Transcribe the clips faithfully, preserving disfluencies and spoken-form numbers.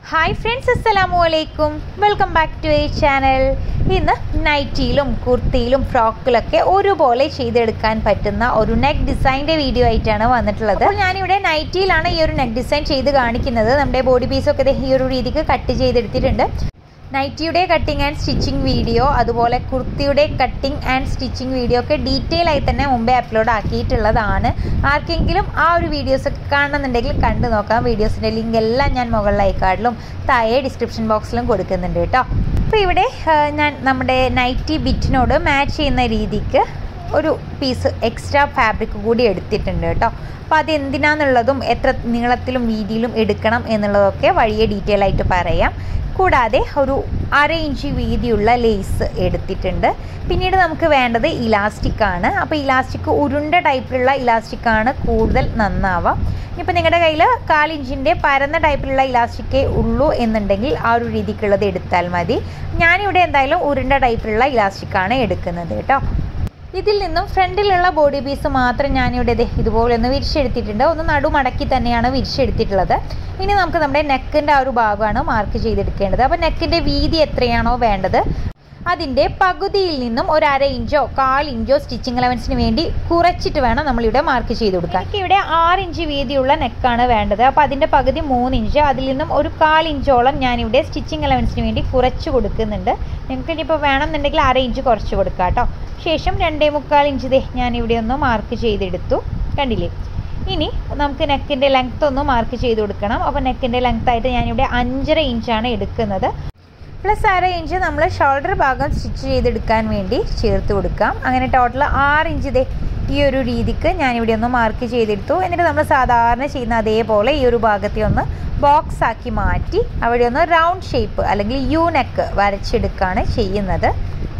Hi friends, assalamualaikum. Welcome back to our channel. ഇന്ന് നൈറ്റിയിലും കുർത്തിയിലും ഫ്രോക്കിലൊക്കെ ഒരുപോലെ ചെയ്തെടുക്കാൻ പറ്റുന്ന ഒരു നെക്ക് ഡിസൈൻ്റെ വീഡിയോ ആയിട്ടാണ് വന്നിട്ടുള്ളത്. അപ്പോൾ ഞാനിവിടെ നൈറ്റിയിലാണ് ഈ ഒരു നെക്ക് ഡിസൈൻ ചെയ്ത് കാണിക്കുന്നത്. നമ്മുടെ ബോഡി പീസൊക്കെ ഈ ഒരു രീതിക്ക് കട്ട് ചെയ്തെടുത്തിട്ടുണ്ട്. നൈറ്റിയുടെ കട്ടിങ് ആൻഡ് സ്റ്റിച്ചിങ് വീഡിയോ അതുപോലെ കുർത്തിയുടെ കട്ടിങ് ആൻഡ് സ്റ്റിച്ചിങ് വീഡിയോ ഒക്കെ ഡീറ്റെയിൽ ആയി തന്നെ മുമ്പേ അപ്ലോഡ് ആക്കിയിട്ടുള്ളതാണ്. ആർക്കെങ്കിലും ആ ഒരു വീഡിയോസൊക്കെ കാണണമെന്നുണ്ടെങ്കിൽ കണ്ടു നോക്കാം. വീഡിയോസിൻ്റെ ലിങ്ക് എല്ലാം ഞാൻ മുകളിലായി കാർഡിലും താഴെ ഡിസ്ക്രിപ്ഷൻ ബോക്സിലും കൊടുക്കുന്നുണ്ട് കേട്ടോ. അപ്പോൾ ഇവിടെ ഞാൻ നമ്മുടെ നൈറ്റി ബിറ്റിനോട് മാച്ച് ചെയ്യുന്ന രീതിക്ക് ഒരു പീസ് എക്സ്ട്രാ ഫാബ്രിക് കൂടി എടുത്തിട്ടുണ്ട് കേട്ടോ. അപ്പോൾ അത് എന്തിനാണെന്നുള്ളതും എത്ര നീളത്തിലും വീതിയിലും എടുക്കണം എന്നുള്ളതൊക്കെ വഴിയെ ഡീറ്റെയിൽ ആയിട്ട് പറയാം. കൂടാതെ ഒരു അര ഇഞ്ച് വീതിയുള്ള ലേസ് എടുത്തിട്ടുണ്ട്. പിന്നീട് നമുക്ക് വേണ്ടത് ഇലാസ്റ്റിക്കാണ്. അപ്പോൾ ഇലാസ്റ്റിക് ഉരുണ്ട ടൈപ്പിലുള്ള ഇലാസ്റ്റിക്കാണ് കൂടുതൽ നന്നാവുക. ഇപ്പോൾ നിങ്ങളുടെ കയ്യിൽ കാലിഞ്ചിൻ്റെ പരന്ന ടൈപ്പിലുള്ള ഇലാസ്റ്റിക്കേ ഉള്ളൂ എന്നുണ്ടെങ്കിൽ ആ ഒരു രീതിക്കുള്ളത് എടുത്താൽ മതി. ഞാനിവിടെ എന്തായാലും ഉരുണ്ട ടൈപ്പിലുള്ള ഇലാസ്റ്റിക്കാണ് എടുക്കുന്നത് കേട്ടോ. ഇതിൽ നിന്നും ഫ്രണ്ടിലുള്ള ബോഡി പീസ് മാത്രം ഞാനിവിടെ ഇതുപോലെ ഒന്ന് വിരിച്ചെടുത്തിട്ടുണ്ട്. ഒന്ന് നടുമടക്കി തന്നെയാണ് വിരിച്ചെടുത്തിട്ടുള്ളത്. ഇനി നമുക്ക് നമ്മുടെ നെക്കിൻ്റെ ആ ഒരു ഭാഗമാണ് മാർക്ക് ചെയ്തെടുക്കേണ്ടത്. അപ്പോൾ നെക്കിൻ്റെ വീതി എത്രയാണോ വേണ്ടത് അതിൻ്റെ പകുതിയിൽ നിന്നും ഒരു അര ഇഞ്ചോ കാൽ ഇഞ്ചോ സ്റ്റിച്ചിങ് അലവൻസിന് വേണ്ടി കുറച്ചിട്ട് വേണം നമ്മളിവിടെ മാർക്ക് ചെയ്ത് കൊടുക്കാൻ. എനിക്ക് ഇവിടെ ആറ് ഇഞ്ച് വീതിയുള്ള നെക്കാണ് വേണ്ടത്. അപ്പോൾ അതിൻ്റെ പകുതി മൂന്ന് ഇഞ്ച്, അതിൽ നിന്നും ഒരു കാൽ ഇഞ്ചോളം ഞാനിവിടെ സ്റ്റിച്ചിങ് അലവൻസിന് വേണ്ടി കുറച്ച് കൊടുക്കുന്നുണ്ട്. നിങ്ങൾക്ക് ഇനിയിപ്പോൾ വേണമെന്നുണ്ടെങ്കിൽ അര ഇഞ്ച് കുറച്ച് കൊടുക്കാം കേട്ടോ. ശേഷം രണ്ടേ മുക്കാൽ ഇഞ്ച് ദേ ഞാനിവിടെ ഒന്ന് മാർക്ക് ചെയ്തെടുത്തു, കണ്ടില്ലേ. ഇനി നമുക്ക് നെക്കിൻ്റെ ലെങ്ത്ത് ഒന്ന് മാർക്ക് ചെയ്ത് കൊടുക്കണം. അപ്പോൾ നെക്കിൻ്റെ ലെങ്ത്തായിട്ട് ഞാനിവിടെ അഞ്ചര ഇഞ്ചാണ് എടുക്കുന്നത്. പ്ലസ് അര ഇഞ്ച് നമ്മൾ ഷോൾഡർ ഭാഗം സ്റ്റിച്ച് ചെയ്തെടുക്കാൻ വേണ്ടി ചേർത്ത് കൊടുക്കാം. അങ്ങനെ ടോട്ടൽ ആറ് ഇഞ്ച് ദേ ഈ ഒരു രീതിക്ക് ഞാനിവിടെ ഒന്ന് മാർക്ക് ചെയ്തെടുത്തു. എന്നിട്ട് നമ്മൾ സാധാരണ ചെയ്യുന്ന അതേപോലെ ഈ ഒരു ഭാഗത്തെ ഒന്ന് ബോക്സ് ആക്കി മാറ്റി അവിടെ ഒന്ന് റൗണ്ട് ഷേപ്പ് അല്ലെങ്കിൽ യു നെക്ക് വരച്ചെടുക്കുകയാണ് ചെയ്യുന്നത്.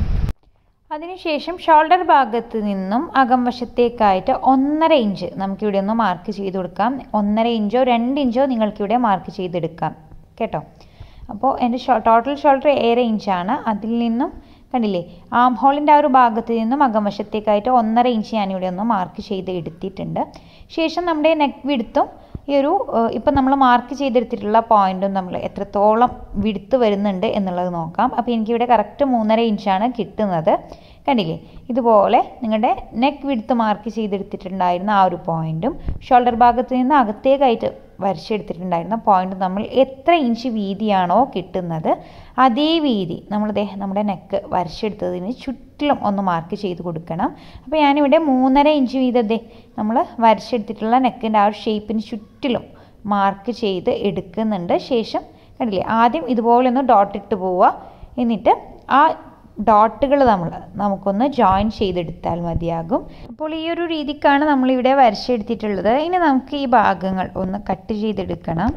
അതിനുശേഷം ഷോൾഡർ ഭാഗത്ത് നിന്നും അകം വശത്തേക്കായിട്ട് ഒന്നര ഇഞ്ച് നമുക്കിവിടെ ഒന്ന് മാർക്ക് ചെയ്ത് കൊടുക്കാം. ഒന്നര ഇഞ്ചോ രണ്ട് ഇഞ്ചോ നിങ്ങൾക്കിവിടെ മാർക്ക് ചെയ്തെടുക്കാം കേട്ടോ. അപ്പോൾ എൻ്റെ ഷോ ടോട്ടൽ ഷോൾഡർ ഏഴര ഇഞ്ചാണ്. അതിൽ നിന്നും കണ്ടില്ലേ ആം ഹോളിൻ്റെ ആ ഒരു ഭാഗത്ത് നിന്നും അകം വശത്തേക്കായിട്ട് ഒന്നര ഇഞ്ച് ഞാനിവിടെ ഒന്ന് മാർക്ക് ചെയ്ത് എടുത്തിട്ടുണ്ട്. ശേഷം നമ്മുടെ നെക്ക് വിഡ്ത്തും ഈ ഒരു ഇപ്പം നമ്മൾ മാർക്ക് ചെയ്തെടുത്തിട്ടുള്ള പോയിൻറ്റും നമ്മൾ എത്രത്തോളം വിഡ്ത്ത് വരുന്നുണ്ട് എന്നുള്ളത് നോക്കാം. അപ്പോൾ എനിക്കിവിടെ കറക്റ്റ് മൂന്നര ഇഞ്ചാണ് കിട്ടുന്നത്. കണ്ടില്ലേ, ഇതുപോലെ നിങ്ങളുടെ നെക്ക് വിഡ്ത്ത് മാർക്ക് ചെയ്തെടുത്തിട്ടുണ്ടായിരുന്ന ആ ഒരു പോയിൻറ്റും ഷോൾഡർ ഭാഗത്ത് നിന്ന് അകത്തേക്കായിട്ട് വരച്ചെടുത്തിട്ടുണ്ടായിരുന്ന പോയിൻറ്റും നമ്മൾ എത്ര ഇഞ്ച് വീതിയാണോ കിട്ടുന്നത് അതേ വീതി നമ്മൾ നമ്മുടെ നെക്ക് വരച്ചെടുത്തതിന് ചുറ്റിലും ഒന്ന് മാർക്ക് ചെയ്ത് കൊടുക്കണം. അപ്പോൾ ഞാനിവിടെ മൂന്നര ഇഞ്ച് വീതത്തെ നമ്മൾ വരച്ചെടുത്തിട്ടുള്ള നെക്കിൻ്റെ ആ ഒരു ഷേപ്പിന് ചുറ്റിലും മാർക്ക് ചെയ്ത് എടുക്കുന്നുണ്ട്. ശേഷം കണ്ടില്ലേ ആദ്യം ഇതുപോലെ ഒന്ന് ഡോട്ട് ഇട്ട് പോവുക. എന്നിട്ട് ആ ഡോട്ടുകൾ നമ്മൾ നമുക്കൊന്ന് ജോയിൻ ചെയ്തെടുത്താൽ മതിയാകും. അപ്പോൾ ഈ ഒരു രീതിക്കാണ് നമ്മളിവിടെ വരച്ചെടുത്തിട്ടുള്ളത്. ഇനി നമുക്ക് ഈ ഭാഗങ്ങൾ ഒന്ന് കട്ട് ചെയ്തെടുക്കണം.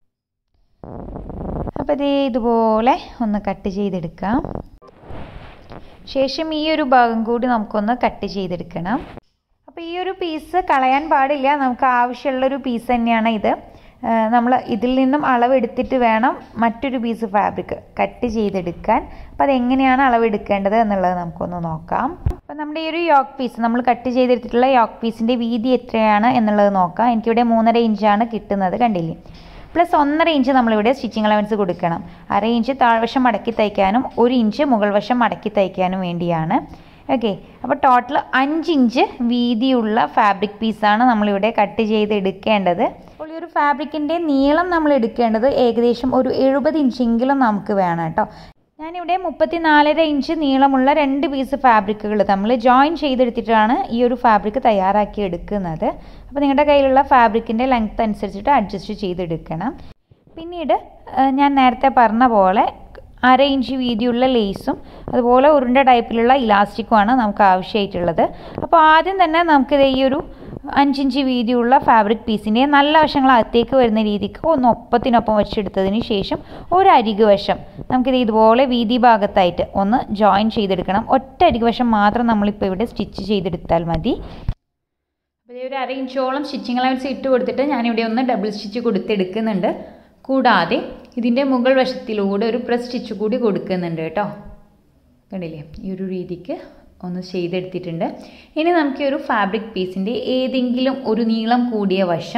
അപ്പോൾ ഇതേ ഇതുപോലെ ഒന്ന് കട്ട് ചെയ്തെടുക്കാം. ശേഷം ഈ ഒരു ഭാഗം കൂടി നമുക്കൊന്ന് കട്ട് ചെയ്തെടുക്കണം. അപ്പോൾ ഈ ഒരു പീസ് കളയാൻ പാടില്ല, നമുക്ക് ആവശ്യമുള്ളൊരു പീസ് തന്നെയാണ് ഇത്. നമ്മൾ ഇതിൽ നിന്നും അളവെടുത്തിട്ട് വേണം മറ്റൊരു പീസ് ഫാബ്രിക് കട്ട് ചെയ്തെടുക്കാൻ. അപ്പോൾ അതെങ്ങനെയാണ് അളവെടുക്കേണ്ടത് എന്നുള്ളത് നമുക്കൊന്ന് നോക്കാം. അപ്പോൾ നമ്മുടെ ഈ ഒരു യോക്ക് പീസ് നമ്മൾ കട്ട് ചെയ്തെടുത്തിട്ടുള്ള യോക്ക് പീസിൻ്റെ വീതി എത്രയാണ് എന്നുള്ളത് നോക്കാം. എനിക്കിവിടെ മൂന്നര ഇഞ്ചാണ് കിട്ടുന്നത്, കണ്ടില്ലേ. പ്ലസ് ഒന്നര ഇഞ്ച് നമ്മളിവിടെ സ്റ്റിച്ചിങ് അലവൻസ് കൊടുക്കണം. അര ഇഞ്ച് താഴ്വശം മടക്കി തയ്ക്കാനും ഒരു ഇഞ്ച് മുകൾ വശം മടക്കി തയ്ക്കാനും വേണ്ടിയാണ്. ഓക്കെ, അപ്പോൾ ടോട്ടൽ അഞ്ച് ഇഞ്ച് വീതിയുള്ള ഫാബ്രിക് പീസാണ് നമ്മളിവിടെ കട്ട് ചെയ്ത് എടുക്കേണ്ടത്. അപ്പോൾ ഈ ഒരു ഫാബ്രിക്കിൻ്റെ നീളം നമ്മൾ എടുക്കേണ്ടത് ഏകദേശം ഒരു എഴുപത് ഇഞ്ചെങ്കിലും നമുക്ക് വേണം കേട്ടോ. ഞാനിവിടെ മുപ്പത്തി നാലര ഇഞ്ച് നീളമുള്ള രണ്ട് പീസ് ഫാബ്രിക്കുകൾ നമ്മൾ ജോയിൻ ചെയ്തെടുത്തിട്ടാണ് ഈ ഒരു ഫാബ്രിക് തയ്യാറാക്കി എടുക്കുന്നത്. അപ്പോൾ നിങ്ങളുടെ കയ്യിലുള്ള ഫാബ്രിക്കിൻ്റെ ലെങ്ത്ത് അനുസരിച്ചിട്ട് അഡ്ജസ്റ്റ് ചെയ്തെടുക്കണം. പിന്നീട് ഞാൻ നേരത്തെ പറഞ്ഞ പോലെ അര ഇഞ്ച് വീതിയുള്ള ലേസും അതുപോലെ ഉരുണ്ട ടൈപ്പിലുള്ള ഇലാസ്റ്റിക്കുമാണ് നമുക്ക് ആവശ്യമായിട്ടുള്ളത്. അപ്പോൾ ആദ്യം തന്നെ നമുക്കിത് ഈ ഒരു അഞ്ചിഞ്ച് വീതിയുള്ള ഫാബ്രിക് പീസിൻ്റെ നല്ല വശങ്ങൾ അകത്തേക്ക് വരുന്ന രീതിക്ക് ഒന്ന് ഒപ്പത്തിനൊപ്പം വെച്ചെടുത്തതിന് ശേഷം ഒരു അരികു വശം നമുക്കിത് ഇതുപോലെ വീതി ഭാഗത്തായിട്ട് ഒന്ന് ജോയിൻ ചെയ്തെടുക്കണം. ഒറ്റ അരികു വശം മാത്രം നമ്മളിപ്പോൾ ഇവിടെ സ്റ്റിച്ച് ചെയ്തെടുത്താൽ മതി. അപ്പോൾ ഒരു അര ഇഞ്ചോളം സ്റ്റിച്ചിങ് അലവൻസ് ഇട്ട് കൊടുത്തിട്ട് ഞാനിവിടെ ഒന്ന് ഡബിൾ സ്റ്റിച്ച് കൊടുത്തെടുക്കുന്നുണ്ട്. കൂടാതെ ഇതിൻ്റെ മുകൾ വശത്തിലൂടെ ഒരു പ്രസ് സ്റ്റിച്ച് കൂടി കൊടുക്കുന്നുണ്ട് കേട്ടോ. കണ്ടില്ലേ, ഈ ഒരു രീതിക്ക് ഒന്ന് ചെയ്തെടുത്തിട്ടുണ്ട്. ഇനി നമുക്ക് ഒരു ഫാബ്രിക് പീസിൻ്റെ ഏതെങ്കിലും ഒരു നീളം കൂടിയ വശം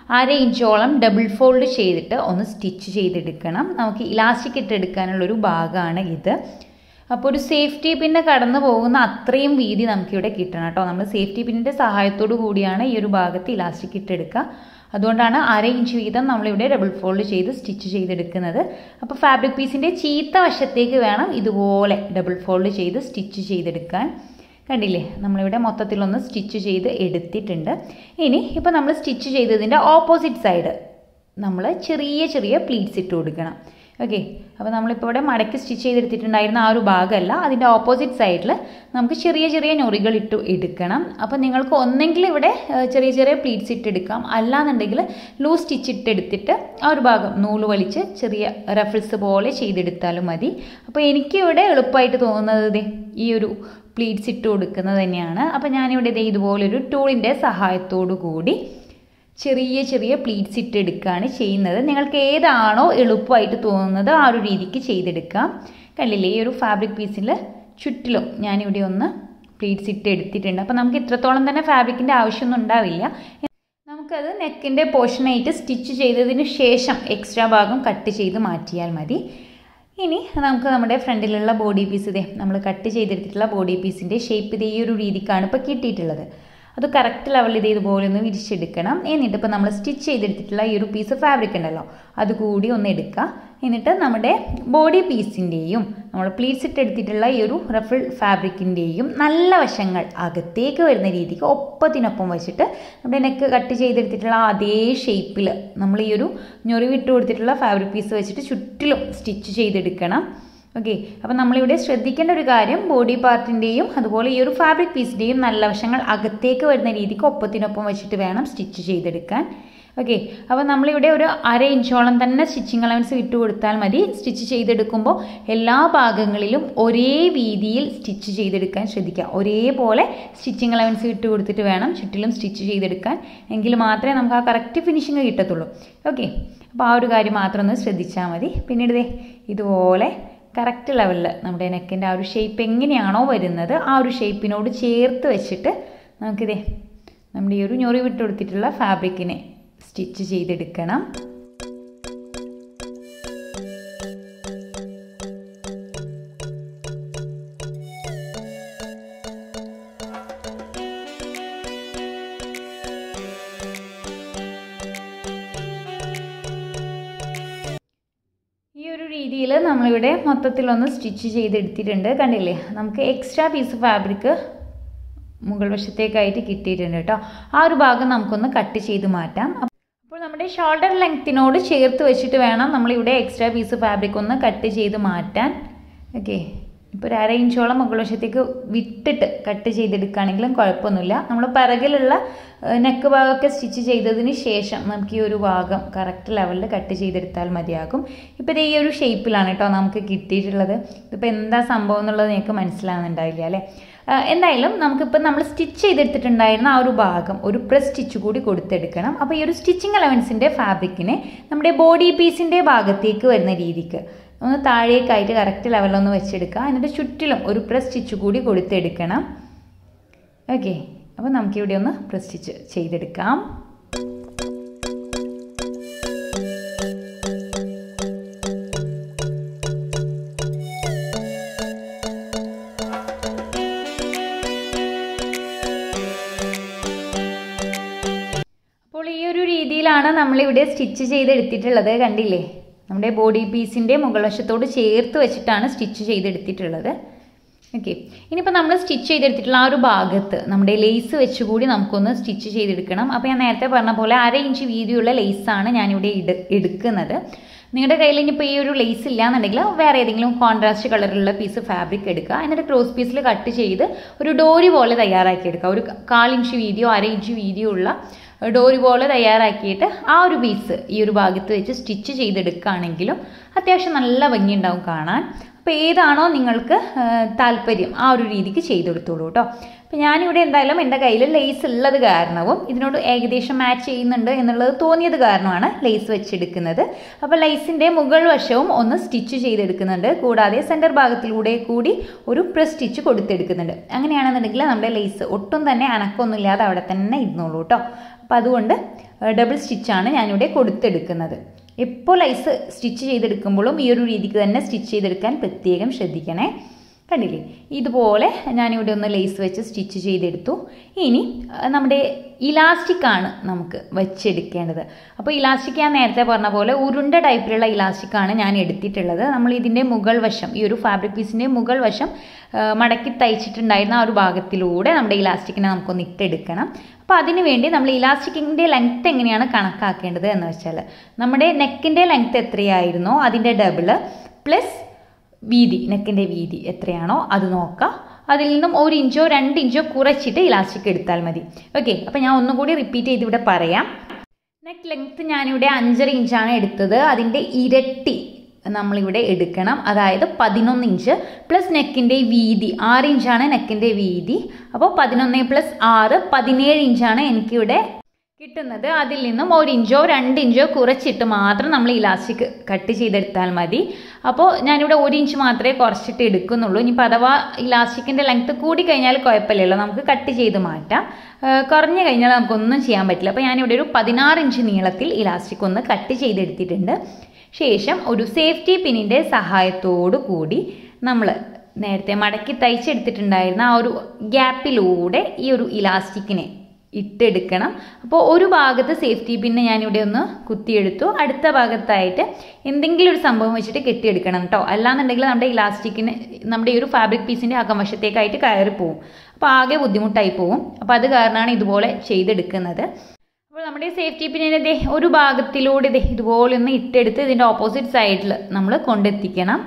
അര ഇഞ്ചോളം ഡബിൾ ഫോൾഡ് ചെയ്തിട്ട് ഒന്ന് സ്റ്റിച്ച് ചെയ്തെടുക്കണം. നമുക്ക് ഇലാസ്റ്റിക് ഇട്ടെടുക്കാനുള്ളൊരു ഭാഗമാണ് ഇത്. അപ്പോൾ ഒരു സേഫ്റ്റി പിന്നെ കടന്നു പോകുന്ന അത്രയും വീതി നമുക്കിവിടെ കിട്ടണം കേട്ടോ. നമ്മൾ സേഫ്റ്റി പിന്നിൻ്റെ സഹായത്തോടു കൂടിയാണ് ഈ ഒരു ഭാഗത്ത് ഇലാസ്റ്റിക് ഇട്ടെടുക്കുക. അതുകൊണ്ടാണ് അര ഇഞ്ച് വീതം നമ്മളിവിടെ ഡബിൾ ഫോൾഡ് ചെയ്ത് സ്റ്റിച്ച് ചെയ്തെടുക്കുന്നത്. അപ്പോൾ ഫാബ്രിക് പീസിൻ്റെ ചീത്ത വശത്തേക്ക് വേണം ഇതുപോലെ ഡബിൾ ഫോൾഡ് ചെയ്ത് സ്റ്റിച്ച് ചെയ്തെടുക്കാൻ. കണ്ടില്ലേ, നമ്മളിവിടെ മൊത്തത്തിലൊന്ന് സ്റ്റിച്ച് ചെയ്ത് എടുത്തിട്ടുണ്ട്. ഇനി ഇപ്പോൾ നമ്മൾ സ്റ്റിച്ച് ചെയ്തതിൻ്റെ ഓപ്പോസിറ്റ് സൈഡ് നമ്മൾ ചെറിയ ചെറിയ പ്ലീറ്റ്സ് ഇട്ട് കൊടുക്കണം. ഓക്കെ, അപ്പോൾ നമ്മളിപ്പോൾ ഇവിടെ മടക്കി സ്റ്റിച്ച് ചെയ്തെടുത്തിട്ടുണ്ടായിരുന്ന ആ ഒരു ഭാഗമല്ല, അതിൻ്റെ ഓപ്പോസിറ്റ് സൈഡിൽ നമുക്ക് ചെറിയ ചെറിയ ഞൊറികൾ ഇട്ട് എടുക്കണം. അപ്പോൾ നിങ്ങൾക്ക് ഒന്നെങ്കിൽ ഇവിടെ ചെറിയ ചെറിയ പ്ലീറ്റ്സ് ഇട്ടെടുക്കാം, അല്ലാന്നുണ്ടെങ്കിൽ ലൂസ് സ്റ്റിച്ച് ഇട്ടെടുത്തിട്ട് ആ ഒരു ഭാഗം നൂല് വലിച്ച് ചെറിയ റഫിൾസ് പോലെ ചെയ്തെടുത്താലും മതി. അപ്പോൾ എനിക്കിവിടെ എളുപ്പമായിട്ട് തോന്നുന്നത് ഈ ഒരു പ്ലീറ്റ്സ് ഇട്ട് കൊടുക്കുന്നത് തന്നെയാണ്. അപ്പോൾ ഞാനിവിടെ ഇതേ ഇതുപോലൊരു ടൂളിൻ്റെ സഹായത്തോടു കൂടി ചെറിയ ചെറിയ പ്ലീറ്റ്സ് ഇട്ടെടുക്കുകയാണ് ചെയ്യുന്നത്. നിങ്ങൾക്ക് ഏതാണോ എളുപ്പമായിട്ട് തോന്നുന്നത് ആ ഒരു രീതിക്ക് ചെയ്തെടുക്കാം. കണ്ടില്ലേ, ഈ ഒരു ഫാബ്രിക് പീസിൽ ചുറ്റിലും ഞാനിവിടെ ഒന്ന് പ്ലീറ്റ്സ് ഇട്ട് എടുത്തിട്ടുണ്ട്. അപ്പോൾ നമുക്ക് ഇത്രത്തോളം തന്നെ ഫാബ്രിക്കിൻ്റെ ആവശ്യമൊന്നും ഉണ്ടാവില്ല. നമുക്കത് നെക്കിൻ്റെ പോർഷനായിട്ട് സ്റ്റിച്ച് ചെയ്തതിന് ശേഷം എക്സ്ട്രാ ഭാഗം കട്ട് ചെയ്ത് മാറ്റിയാൽ മതി. ഇനി നമുക്ക് നമ്മുടെ ഫ്രണ്ടിലുള്ള ബോഡി പീസ് ഇതേ നമ്മൾ കട്ട് ചെയ്തെടുത്തിട്ടുള്ള ബോഡി പീസിൻ്റെ ഷേപ്പ് ഇതേ ഈ ഒരു രീതിക്കാണ് ഇപ്പോൾ കിട്ടിയിട്ടുള്ളത്. അത് കറക്റ്റ് ലെവലിൽ ഇത് ഇതുപോലെ ഒന്ന് വിരിച്ചെടുക്കണം. എന്നിട്ട് ഇപ്പോൾ നമ്മൾ സ്റ്റിച്ച് ചെയ്തെടുത്തിട്ടുള്ള ഈ ഒരു പീസ് ഫാബ്രിക് ഉണ്ടല്ലോ അതുകൂടി ഒന്ന് എടുക്കുക. എന്നിട്ട് നമ്മുടെ ബോഡി പീസിൻ്റെയും നമ്മൾ പ്ലീറ്റ്സ് ഇട്ടെടുത്തിട്ടുള്ള ഈ ഒരു റഫിൾ ഫാബ്രിക്കിൻ്റെയും നല്ല വശങ്ങൾ അകത്തേക്ക് വരുന്ന രീതിക്ക് ഒപ്പത്തിനൊപ്പം വെച്ചിട്ട് നമ്മുടെ നെക്ക് കട്ട് ചെയ്തെടുത്തിട്ടുള്ള അതേ ഷേപ്പിൽ നമ്മൾ ഈ ഒരു ഞൊറിവിട്ട് കൊടുത്തിട്ടുള്ള ഫാബ്രിക് പീസ് വെച്ചിട്ട് ചുറ്റിലും സ്റ്റിച്ച് ചെയ്തെടുക്കണം. ഓക്കെ, അപ്പോൾ നമ്മളിവിടെ ശ്രദ്ധിക്കേണ്ട ഒരു കാര്യം ബോഡി പാർട്ടിൻ്റെയും അതുപോലെ ഈ ഒരു ഫാബ്രിക് പീസിൻ്റെയും നല്ല വശങ്ങൾ അകത്തേക്ക് വരുന്ന രീതിക്ക് ഒപ്പത്തിനൊപ്പം വെച്ചിട്ട് വേണം സ്റ്റിച്ച് ചെയ്തെടുക്കാൻ. ഓക്കെ, അപ്പോൾ നമ്മളിവിടെ ഒരു അര ഇഞ്ചോളം തന്നെ സ്റ്റിച്ചിങ് അലവൻസ് ഇട്ട് കൊടുത്താൽ മതി. സ്റ്റിച്ച് ചെയ്തെടുക്കുമ്പോൾ എല്ലാ ഭാഗങ്ങളിലും ഒരേ വീതിയിൽ സ്റ്റിച്ച് ചെയ്തെടുക്കാൻ ശ്രദ്ധിക്കുക. ഒരേപോലെ സ്റ്റിച്ചിങ് അലവൻസ് ഇട്ട് കൊടുത്തിട്ട് വേണം ചുറ്റിലും സ്റ്റിച്ച് ചെയ്തെടുക്കാൻ. എങ്കിൽ മാത്രമേ നമുക്ക് ആ കറക്റ്റ് ഫിനിഷിങ് കിട്ടത്തുള്ളൂ. ഓക്കെ, അപ്പോൾ ആ ഒരു കാര്യം മാത്രം ഒന്ന് ശ്രദ്ധിച്ചാൽ മതി. പിന്നീട് ഇതേ ഇതുപോലെ കറക്റ്റ് ലെവലിൽ നമ്മുടെ നെക്കിൻ്റെ ആ ഒരു ഷേപ്പ് എങ്ങനെയാണോ വരുന്നത് ആ ഒരു ഷേപ്പിനോട് ചേർത്ത് വെച്ചിട്ട് നമുക്കിതേ നമ്മുടെ ഈ ഒരു ഞൊറി വിട്ട് കൊടുത്തിട്ടുള്ള ഫാബ്രിക്കിനെ സ്റ്റിച്ച് ചെയ്തെടുക്കണം. ഈ ഒരു രീതിയിൽ നമ്മളിവിടെ മൊത്തത്തിലൊന്ന് സ്റ്റിച്ച് ചെയ്തെടുത്തിട്ടുണ്ട്. കണ്ടില്ലേ, നമുക്ക് എക്സ്ട്രാ പീസ് ഫാബ്രിക് മുകൾ വശത്തേക്കായിട്ട് കിട്ടിയിട്ടുണ്ട് കേട്ടോ. ആ ഒരു ഭാഗം നമുക്കൊന്ന് കട്ട് ചെയ്ത് മാറ്റാം. അപ്പോൾ നമ്മുടെ ഷോൾഡർ ലെങ്ത്തിനോട് ചേർത്ത് വെച്ചിട്ട് വേണം നമ്മളിവിടെ എക്സ്ട്രാ പീസ് ഫാബ്രിക് ഒന്ന് കട്ട് ചെയ്ത് മാറ്റാൻ. ഓക്കെ, ഇപ്പോൾ ഒരു അര ഇഞ്ചോളം മുകൾ വശത്തേക്ക് വിട്ടിട്ട് കട്ട് ചെയ്തെടുക്കുകയാണെങ്കിലും കുഴപ്പമൊന്നുമില്ല. നമ്മൾ പിറകിലുള്ള നെക്ക് ഭാഗമൊക്കെ സ്റ്റിച്ച് ചെയ്തതിന് ശേഷം നമുക്ക് ഈ ഒരു ഭാഗം കറക്റ്റ് ലെവലിൽ കട്ട് ചെയ്തെടുത്താൽ മതിയാകും. ഇപ്പോൾ ഇത് ഈ ഒരു ഷേപ്പിലാണ് കേട്ടോ നമുക്ക് കിട്ടിയിട്ടുള്ളത്. ഇതിപ്പോൾ എന്താ സംഭവം എന്നുള്ളത് നിങ്ങൾക്ക് മനസ്സിലാകുന്നുണ്ടാവില്ല അല്ലേ? എന്തായാലും നമുക്കിപ്പോൾ നമ്മൾ സ്റ്റിച്ച് ചെയ്തെടുത്തിട്ടുണ്ടായിരുന്ന ആ ഒരു ഭാഗം ഒരു പ്രസ് സ്റ്റിച്ച് കൂടി കൊടുത്തെടുക്കണം. അപ്പോൾ ഈ ഒരു സ്റ്റിച്ചിങ് അലവൻസിൻ്റെ ഫാബ്രിക്കിനെ നമ്മുടെ ബോഡി പീസിൻ്റെ ഭാഗത്തേക്ക് വരുന്ന രീതിക്ക് ഒന്ന് താഴേക്കായിട്ട് കറക്റ്റ് ലെവലൊന്ന് വെച്ചെടുക്കുക. എന്നിട്ട് ചുറ്റിലും ഒരു പ്രസ് സ്റ്റിച്ച് കൂടി കൊടുത്തെടുക്കണം. ഓക്കെ, അപ്പോൾ നമുക്കിവിടെ ഒന്ന് പ്രസ് സ്റ്റിച്ച് ചെയ്തെടുക്കാം. അപ്പോൾ ഈ ഒരു രീതിയിലാണ് നമ്മളിവിടെ സ്റ്റിച്ച് ചെയ്തെടുത്തിട്ടുള്ളത്. കണ്ടില്ലേ, നമ്മുടെ ബോഡി പീസിൻ്റെ മുകൾ വശത്തോട് ചേർത്ത് വെച്ചിട്ടാണ് സ്റ്റിച്ച് ചെയ്തെടുത്തിട്ടുള്ളത്. ഓക്കെ, ഇനിയിപ്പോൾ നമ്മൾ സ്റ്റിച്ച് ചെയ്തെടുത്തിട്ടുള്ള ആ ഒരു ഭാഗത്ത് നമ്മുടെ ലേസ് വെച്ചുകൂടി നമുക്കൊന്ന് സ്റ്റിച്ച് ചെയ്തെടുക്കണം. അപ്പോൾ ഞാൻ നേരത്തെ പറഞ്ഞ പോലെ അര ഇഞ്ച് വീതിയുള്ള ലേസാണ് ഞാനിവിടെ ഇട എടുക്കുന്നത്. നിങ്ങളുടെ കയ്യിൽ ഇനിയിപ്പോൾ ഈ ഒരു ലേസ് ഇല്ലാന്നുണ്ടെങ്കിൽ വേറെ ഏതെങ്കിലും കോൺട്രാസ്റ്റ് കളറിലുള്ള പീസ് ഫാബ്രിക് എടുക്കുക. എന്നിട്ട് ക്രോസ് പീസിൽ കട്ട് ചെയ്ത് ഒരു ഡോരി പോലെ തയ്യാറാക്കി എടുക്കുക. ഒരു കാൽ ഇഞ്ച് വീതിയോ അര ഇഞ്ച് വീതിയോ ഉള്ള ഡോറി പോലെ തയ്യാറാക്കിയിട്ട് ആ ഒരു പീസ് ഈ ഒരു ഭാഗത്ത് വെച്ച് സ്റ്റിച്ച് ചെയ്തെടുക്കുകയാണെങ്കിലും അത്യാവശ്യം നല്ല ഭംഗിയുണ്ടാവും കാണാൻ. അപ്പോൾ ഏതാണോ നിങ്ങൾക്ക് താല്പര്യം ആ ഒരു രീതിക്ക് ചെയ്തെടുത്തോളൂ കേട്ടോ. അപ്പോൾ ഞാനിവിടെ എന്തായാലും എൻ്റെ കയ്യിൽ ലേസ് ഉള്ളത് കാരണവും ഇതിനോട് ഏകദേശം മാച്ച് ചെയ്യുന്നുണ്ട് എന്നുള്ളത് തോന്നിയത് കാരണമാണ് ലേസ് വെച്ചെടുക്കുന്നത്. അപ്പോൾ ലേസിൻ്റെ മുകൾ വശവും ഒന്ന് സ്റ്റിച്ച് ചെയ്തെടുക്കുന്നുണ്ട്. കൂടാതെ സെൻറ്റർ ഭാഗത്തിലൂടെ കൂടി ഒരു പ്രസ് സ്റ്റിച്ച് കൊടുത്തെടുക്കുന്നുണ്ട്. അങ്ങനെയാണെന്നുണ്ടെങ്കിൽ നമ്മുടെ ലേസ് ഒട്ടും തന്നെ അനക്കമൊന്നുമില്ലാതെ അവിടെ തന്നെ ഇരുന്നോളൂ കേട്ടോ. അപ്പോൾ അതുകൊണ്ട് ഡബിൾ സ്റ്റിച്ചാണ് ഞാനിവിടെ കൊടുത്തെടുക്കുന്നത്. എപ്പോൾ ലൈസ് സ്റ്റിച്ച് ചെയ്തെടുക്കുമ്പോഴും ഈ ഒരു രീതിക്ക് തന്നെ സ്റ്റിച്ച് ചെയ്തെടുക്കാൻ പ്രത്യേകം ശ്രദ്ധിക്കണേ. കണ്ടില്ലേ, ഇതുപോലെ ഞാനിവിടെ ഒന്ന് ലേസ് വെച്ച് സ്റ്റിച്ച് ചെയ്തെടുത്തു. ഇനി നമ്മുടെ ഇലാസ്റ്റിക്കാണ് നമുക്ക് വെച്ചെടുക്കേണ്ടത്. അപ്പോൾ ഇലാസ്റ്റിക് ഞാൻ നേരത്തെ പറഞ്ഞ പോലെ ഉരുണ്ട ടൈപ്പിലുള്ള ഇലാസ്റ്റിക്കാണ് ഞാൻ എടുത്തിട്ടുള്ളത്. നമ്മൾ ഇതിൻ്റെ മുകൾ വശം, ഈ ഒരു ഫാബ്രിക് പീസിൻ്റെ മുകൾ വശം മടക്കി തയ്ച്ചിട്ടുണ്ടായിരുന്ന ആ ഒരു ഭാഗത്തിലൂടെ നമ്മുടെ ഇലാസ്റ്റിക്കിനെ നമുക്കൊന്ന് ഇട്ടെടുക്കണം. അപ്പോൾ അതിന് വേണ്ടി നമ്മൾ ഇലാസ്റ്റിക്കിൻ്റെ ലെങ്ത്ത് എങ്ങനെയാണ് കണക്കാക്കേണ്ടത് എന്ന് വെച്ചാൽ, നമ്മുടെ നെക്കിൻ്റെ ലെങ്ത്ത് എത്രയായിരുന്നോ അതിൻ്റെ ഡബിള് പ്ലസ് വീതി, നെക്കിൻ്റെ വീതി എത്രയാണോ അത് നോക്കാം. അതിൽ നിന്നും ഒരു ഇഞ്ചോ രണ്ട് ഇഞ്ചോ കുറച്ചിട്ട് ഇലാസ്റ്റിക് എടുത്താൽ മതി. ഓക്കെ, അപ്പോൾ ഞാൻ ഒന്നും കൂടി റിപ്പീറ്റ് ചെയ്ത് ഇവിടെ പറയാം. നെക്ക് ലെങ്ത്ത് ഞാനിവിടെ അഞ്ചര ഇഞ്ചാണ് എടുത്തത്. അതിൻ്റെ ഇരട്ടി നമ്മളിവിടെ എടുക്കണം. അതായത് പതിനൊന്ന് ഇഞ്ച് പ്ലസ് നെക്കിൻ്റെ വീതി ആറ് ഇഞ്ചാണ് നെക്കിൻ്റെ വീതി. അപ്പോൾ പതിനൊന്ന് പ്ലസ് ആറ് പതിനേഴ് ഇഞ്ചാണ് എനിക്കിവിടെ കിട്ടുന്നത്. അതിൽ നിന്നും ഒരു ഇഞ്ചോ രണ്ട് ഇഞ്ചോ കുറച്ചിട്ട് മാത്രം നമ്മൾ ഇലാസ്റ്റിക് കട്ട് ചെയ്തെടുത്താൽ മതി. അപ്പോൾ ഞാനിവിടെ ഒരു ഇഞ്ച് മാത്രമേ കുറച്ചിട്ട് എടുക്കുന്നുള്ളൂ. ഇനിയിപ്പോൾ അഥവാ ഇലാസ്റ്റിക്കിൻ്റെ ലെങ്ത്ത് കൂടി കഴിഞ്ഞാൽ കുഴപ്പമില്ലല്ലോ, നമുക്ക് കട്ട് ചെയ്ത് മാറ്റാം. കുറഞ്ഞു കഴിഞ്ഞാൽ നമുക്കൊന്നും ചെയ്യാൻ പറ്റില്ല. അപ്പോൾ ഞാനിവിടെ ഒരു പതിനാറ് ഇഞ്ച് നീളത്തിൽ ഇലാസ്റ്റിക് ഒന്ന് കട്ട് ചെയ്തെടുത്തിട്ടുണ്ട്. ശേഷം ഒരു സേഫ്റ്റി പിന്നിൻ്റെ സഹായത്തോടു കൂടി നമ്മൾ നേരത്തെ മടക്കി തയ്ച്ചെടുത്തിട്ടുണ്ടായിരുന്ന ആ ഒരു ഗ്യാപ്പിലൂടെ ഈ ഒരു ഇലാസ്റ്റിക്കിനെ ഇട്ടെടുക്കണം. അപ്പോൾ ഒരു ഭാഗത്ത് സേഫ്റ്റി പിന്നെ ഞാനിവിടെ ഒന്ന് കുത്തിയെടുത്തു. അടുത്ത ഭാഗത്തായിട്ട് എന്തെങ്കിലും ഒരു സംഭവം വെച്ചിട്ട് കെട്ടിയെടുക്കണം കേട്ടോ. അല്ലാന്നുണ്ടെങ്കിൽ നമ്മുടെ ഇലാസ്റ്റിക്കിന് നമ്മുടെ ഈ ഒരു ഫാബ്രിക് പീസിൻ്റെ അകംവശത്തേക്കായിട്ട് കയറി പോവും. അപ്പോൾ ആകെ ബുദ്ധിമുട്ടായി പോവും. അപ്പോൾ അത് കാരണമാണ് ഇതുപോലെ ചെയ്തെടുക്കുന്നത്. അപ്പോൾ നമ്മുടെ സേഫ്റ്റി പിന്നിൻ്റെ ദേ ഒരു ഭാഗത്തിലൂടെ ദേ ഇതുപോലെ ഒന്ന് ഇട്ടെടുത്ത് ഇതിൻ്റെ ഓപ്പോസിറ്റ് സൈഡിൽ നമ്മൾ കൊണ്ടെത്തിക്കണം.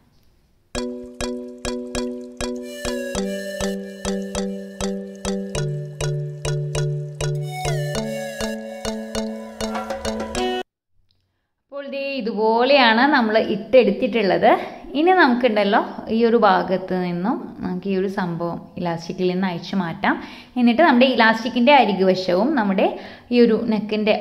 ഇതുപോലെയാണ് നമ്മൾ ഇട്ടെടുത്തിട്ടുള്ളത്. ഇനി നമുക്കുണ്ടല്ലോ ഈ ഒരു ഭാഗത്ത് നിന്നും നമുക്ക് ഈ ഒരു സംഭവം ഇലാസ്റ്റിക്കിൽ നിന്ന് അയച്ചു മാറ്റാം. എന്നിട്ട് നമ്മുടെ ഇലാസ്റ്റിക്കിൻ്റെ അരികുവശവും നമ്മുടെ ഈ ഒരു നെക്കിൻ്റെ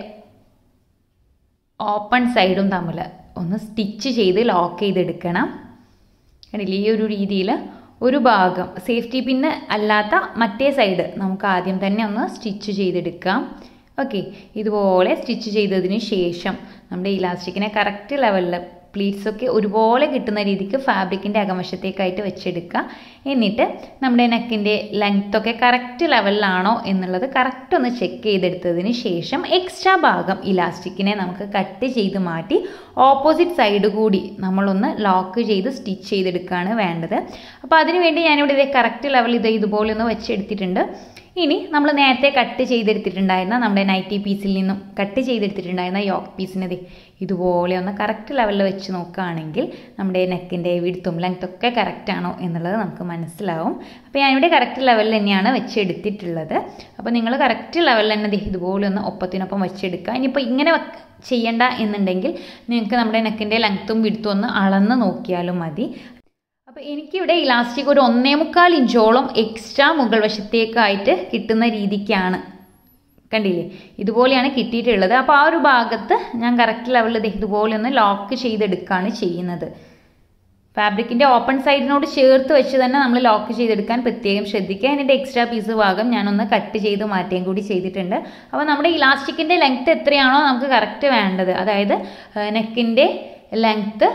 ഓപ്പൺ സൈഡും തമ്മിൽ ഒന്ന് സ്റ്റിച്ച് ചെയ്ത് ലോക്ക് ചെയ്തെടുക്കണം. കണ്ടില്ലേ, ഈ ഒരു രീതിയിൽ ഒരു ഭാഗം സേഫ്റ്റി പിന്ന് അല്ലാത്ത മറ്റേ സൈഡ് നമുക്ക് ആദ്യം തന്നെ ഒന്ന് സ്റ്റിച്ച് ചെയ്തെടുക്കാം. ഓക്കെ, ഇതുപോലെ സ്റ്റിച്ച് ചെയ്തതിന് ശേഷം നമ്മുടെ ഇലാസ്റ്റിക്കിനെ കറക്റ്റ് ലെവലിൽ പ്ലീറ്റ്സൊക്കെ ഒരുപോലെ കിട്ടുന്ന രീതിക്ക് ഫാബ്രിക്കിൻ്റെ അകംവശത്തേക്കായിട്ട് വെച്ചെടുക്കുക. എന്നിട്ട് നമ്മുടെ നെക്കിൻ്റെ ലെങ്ത്തൊക്കെ കറക്റ്റ് ലെവലിലാണോ എന്നുള്ളത് കറക്റ്റ് ഒന്ന് ചെക്ക് ചെയ്തെടുത്തതിന് ശേഷം എക്സ്ട്രാ ഭാഗം ഇലാസ്റ്റിക്കിനെ നമുക്ക് കട്ട് ചെയ്ത് മാറ്റി ഓപ്പോസിറ്റ് സൈഡ് കൂടി നമ്മളൊന്ന് ലോക്ക് ചെയ്ത് സ്റ്റിച്ച് ചെയ്തെടുക്കുകയാണ് വേണ്ടത്. അപ്പോൾ അതിനുവേണ്ടി ഞാനിവിടെ ഇതേ കറക്റ്റ് ലെവൽ ഇത് ഇതുപോലെ ഒന്ന് വെച്ചെടുത്തിട്ടുണ്ട്. ഇനി നമ്മൾ നേരത്തെ കട്ട് ചെയ്തെടുത്തിട്ടുണ്ടായിരുന്ന നമ്മുടെ നൈറ്റി പീസിൽ നിന്നും കട്ട് ചെയ്തെടുത്തിട്ടുണ്ടായിരുന്ന യോക്ക് പീസിനത് ഇതുപോലെ ഒന്ന് കറക്റ്റ് ലെവലിൽ വെച്ച് നോക്കുകയാണെങ്കിൽ നമ്മുടെ നെക്കിൻ്റെ വിഡ്ത്തും ലെങ്ത്തൊക്കെ കറക്റ്റാണോ എന്നുള്ളത് നമുക്ക് മനസ്സിലാവും. അപ്പോൾ ഞാനിവിടെ കറക്റ്റ് ലെവലിൽ തന്നെയാണ് വെച്ചെടുത്തിട്ടുള്ളത്. അപ്പോൾ നിങ്ങൾ കറക്റ്റ് ലെവലിൽ തന്നെ ഇതുപോലെ ഒന്ന് ഒപ്പത്തിനൊപ്പം വെച്ചെടുക്കുക. ഇനിയിപ്പോൾ ഇങ്ങനെ ചെയ്യേണ്ട എന്നുണ്ടെങ്കിൽ നിങ്ങൾക്ക് നമ്മുടെ നെക്കിൻ്റെ ലെങ്ത്തും വിഡ്ത്തും ഒന്ന് അളന്ന് നോക്കിയാലും മതി. അപ്പോൾ എനിക്കിവിടെ ഇലാസ്റ്റിക് ഒരു ഒന്നേ മുക്കാൽ ഇഞ്ചോളം എക്സ്ട്രാ മുകൾ വശത്തേക്കായിട്ട് കിട്ടുന്ന രീതിക്കാണ്, കണ്ടില്ലേ, ഇതുപോലെയാണ് കിട്ടിയിട്ടുള്ളത്. അപ്പോൾ ആ ഒരു ഭാഗത്ത് ഞാൻ കറക്റ്റ് ലെവലിൽ ഇതുപോലെ ഒന്ന് ലോക്ക് ചെയ്തെടുക്കുകയാണ് ചെയ്യുന്നത്. ഫാബ്രിക്കിൻ്റെ ഓപ്പൺ സൈഡിനോട് ചേർത്ത് വെച്ച് തന്നെ നമ്മൾ ലോക്ക് ചെയ്തെടുക്കാൻ പ്രത്യേകം ശ്രദ്ധിക്കുക. എന്നിട്ട് എക്സ്ട്രാ പീസ് ഭാഗം ഞാനൊന്ന് കട്ട് ചെയ്ത് മാറ്റുകയും കൂടി ചെയ്തിട്ടുണ്ട്. അപ്പോൾ നമ്മുടെ ഇലാസ്റ്റിക്കിൻ്റെ ലെങ്ത്ത് എത്രയാണോ നമുക്ക് കറക്റ്റ് വേണ്ടത്, അതായത് നെക്കിൻ്റെ ലെങ്ത്ത്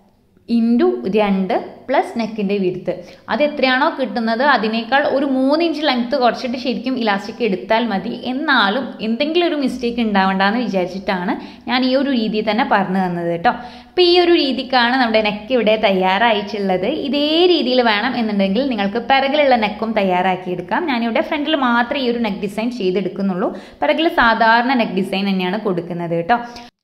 ഇൻറ്റു രണ്ട് പ്ലസ് നെക്കിൻ്റെ വിഡ്ത്ത്, അത് എത്രയാണോ കിട്ടുന്നത് അതിനേക്കാൾ ഒരു മൂന്ന് ഇഞ്ച് ലെങ്ത്ത് കുറച്ചിട്ട് ശരിക്കും ഇലാസ്റ്റിക് എടുത്താൽ മതി. എന്നാലും എന്തെങ്കിലും ഒരു മിസ്റ്റേക്ക് ഉണ്ടാവണ്ടെന്ന് വിചാരിച്ചിട്ടാണ് ഞാൻ ഈ ഒരു രീതി തന്നെ പറഞ്ഞു തന്നത് കേട്ടോ. അപ്പോൾ ഈ ഒരു രീതിക്കാണ് നമ്മുടെ നെക്ക് ഇവിടെ തയ്യാറായിട്ടുള്ളത്. ഇതേ രീതിയിൽ വേണം എന്നുണ്ടെങ്കിൽ നിങ്ങൾക്ക് പിറകിലുള്ള നെക്കും തയ്യാറാക്കിയെടുക്കാം. ഞാനിവിടെ ഫ്രണ്ടിൽ മാത്രമേ ഈ ഒരു നെക്ക് ഡിസൈൻ ചെയ്തെടുക്കുന്നുള്ളൂ. പിറകിൽ സാധാരണ നെക്ക് ഡിസൈൻ തന്നെയാണ് കൊടുക്കുന്നത് കേട്ടോ.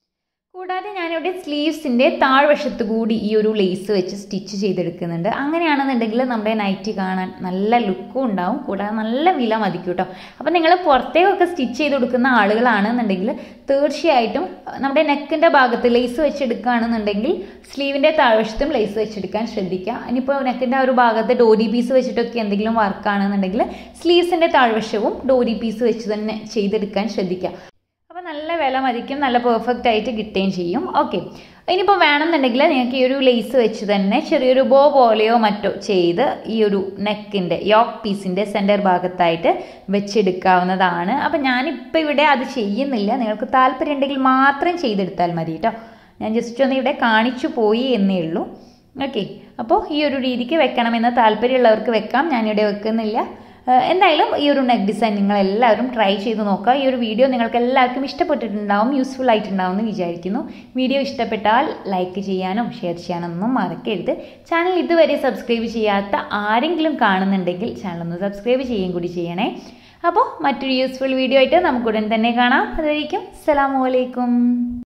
കൂടാതെ ഞാനിവിടെ സ്ലീവ്സിൻ്റെ താഴ്വശത്ത് കൂടി ഈ ഒരു ലേസ് വെച്ച് സ്റ്റിച്ച് ചെയ്തെടുക്കുന്നുണ്ട്. അങ്ങനെയാണെന്നുണ്ടെങ്കിൽ നമ്മുടെ നൈറ്റി കാണാൻ നല്ല ലുക്കും ഉണ്ടാവും, കൂടാതെ നല്ല വില മതിക്കും കേട്ടോ. അപ്പോൾ നിങ്ങൾ പുറത്തേക്കൊക്കെ സ്റ്റിച്ച് ചെയ്ത് കൊടുക്കുന്ന ആളുകളാണെന്നുണ്ടെങ്കിൽ തീർച്ചയായിട്ടും നമ്മുടെ നെക്കിൻ്റെ ഭാഗത്ത് ലേസ് വെച്ചെടുക്കുകയാണെന്നുണ്ടെങ്കിൽ സ്ലീവിൻ്റെ താഴ്വശത്തും ലേസ് വെച്ചെടുക്കാൻ ശ്രദ്ധിക്കുക. ഇനിയിപ്പോൾ നെക്കിൻ്റെ ആ ഒരു ഭാഗത്ത് ഡോരി പീസ് വെച്ചിട്ടൊക്കെ എന്തെങ്കിലും വർക്കാണെന്നുണ്ടെങ്കിൽ സ്ലീവ്സിൻ്റെ താഴ്വശവും ഡോരി പീസ് വെച്ച് തന്നെ ചെയ്തെടുക്കാൻ ശ്രദ്ധിക്കുക. അപ്പോൾ നല്ല വില മതിക്കും, നല്ല പെർഫെക്റ്റ് ആയിട്ട് കിട്ടുകയും ചെയ്യും. ഓക്കെ, ഇനിയിപ്പോൾ വേണമെന്നുണ്ടെങ്കിൽ നിങ്ങൾക്ക് ഈ ഒരു ലേസ് വെച്ച് തന്നെ ചെറിയൊരു ബോ പോലെയോ മറ്റോ ചെയ്ത് ഈ ഒരു നെക്കിൻ്റെ യോക്ക് പീസിൻ്റെ സെൻറ്റർ ഭാഗത്തായിട്ട് വെച്ചെടുക്കാവുന്നതാണ്. അപ്പം ഞാനിപ്പോൾ ഇവിടെ അത് ചെയ്യുന്നില്ല. നിങ്ങൾക്ക് താല്പര്യം ഉണ്ടെങ്കിൽ മാത്രം ചെയ്തെടുത്താൽ മതി കേട്ടോ. ഞാൻ ജസ്റ്റ് ഒന്ന് ഇവിടെ കാണിച്ചു പോയി എന്നേ ഉള്ളൂ. ഓക്കെ, അപ്പോൾ ഈ ഒരു രീതിക്ക് വെക്കണമെന്ന് താല്പര്യമുള്ളവർക്ക് വെക്കാം. ഞാനിവിടെ വെക്കുന്നില്ല. എന്തായാലും ഈ ഒരു നെക്ക് ഡിസൈൻ നിങ്ങൾ എല്ലാവരും ട്രൈ ചെയ്ത് നോക്കുക. ഈ ഒരു വീഡിയോ നിങ്ങൾക്ക് എല്ലാവർക്കും ഇഷ്ടപ്പെട്ടിട്ടുണ്ടാവും, യൂസ്ഫുൾ ആയിട്ടുണ്ടാവും എന്ന് വിചാരിക്കുന്നു. വീഡിയോ ഇഷ്ടപ്പെട്ടാൽ ലൈക്ക് ചെയ്യാനും ഷെയർ ചെയ്യാനൊന്നും മറക്കരുത്. ചാനൽ ഇതുവരെ സബ്സ്ക്രൈബ് ചെയ്യാത്ത ആരെങ്കിലും കാണുന്നുണ്ടെങ്കിൽ ചാനൽ ഒന്ന് സബ്സ്ക്രൈബ് ചെയ്യുകയും കൂടി ചെയ്യണേ. അപ്പോൾ മറ്റൊരു യൂസ്ഫുൾ വീഡിയോ ആയിട്ട് നമുക്ക് ഉടൻ തന്നെ കാണാം. അതുവരേക്കും അസ്സലാമു അലൈക്കും.